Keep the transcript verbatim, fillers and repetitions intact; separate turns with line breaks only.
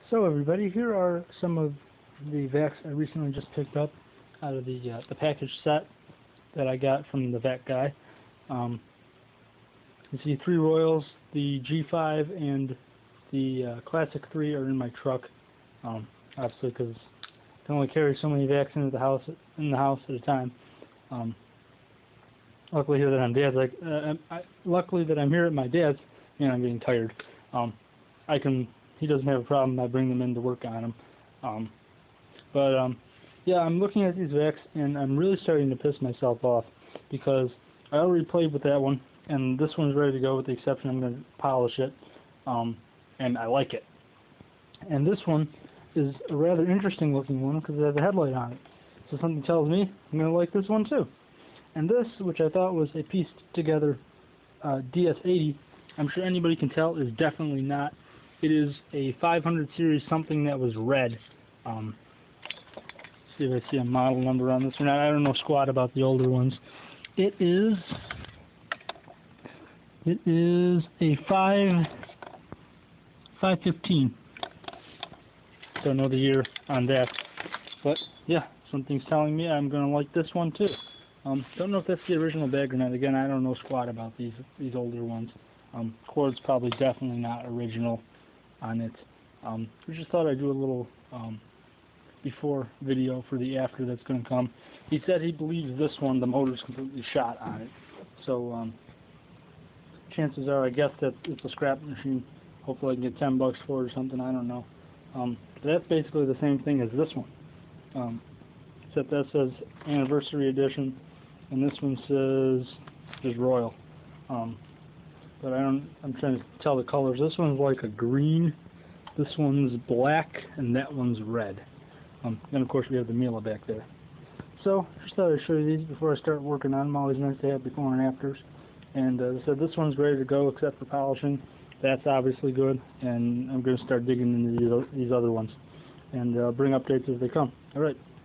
So everybody, here are some of the vacs I recently just picked up out of the uh, the package set that I got from the vac guy. Um, you see three Royals, the G five and the uh, Classic three are in my truck. Um, obviously, because I can only carry so many vacs into the house in the house at a time. Um, luckily here that I'm dad's, like, uh, I, luckily that I'm here at my dad's, and I'm getting tired. Um, I can. He doesn't have a problem. I bring them in to work on them. Um, but, um, yeah, I'm looking at these vacs, and I'm really starting to piss myself off because I already played with that one, and this one's ready to go with the exception I'm going to polish it, um, and I like it. And this one is a rather interesting looking one because it has a headlight on it. So something tells me I'm going to like this one too. And this, which I thought was a pieced together uh, D S eighty, I'm sure anybody can tell is definitely not. It is a five hundred series something that was red. Um, see if I see a model number on this or not. I don't know squat about the older ones. It is it is a five five fifteen. Don't know the year on that, but yeah, something's telling me I'm gonna like this one too. Um, don't know if that's the original bag or not. Again, I don't know squat about these these older ones. Um, cord's probably definitely not original on it. Um, we just thought I'd do a little um, before video for the after that's going to come. He said he believes this one, the motor's completely shot on it. So um, chances are, I guess that it's a scrap machine. Hopefully I can get ten bucks for it or something. I don't know. Um, but that's basically the same thing as this one. Um, except that says anniversary edition, and this one says just Royal. Um, But I don't, I'm trying to tell the colors. This one's like a green, this one's black, and that one's red. Um, then of course we have the Mila back there. So, just thought I'd show you these before I start working on them. Always nice to have before and afters. And uh, as I said, this one's ready to go except for polishing. That's obviously good, and I'm going to start digging into these, these other ones. And uh, bring updates as they come. Alright.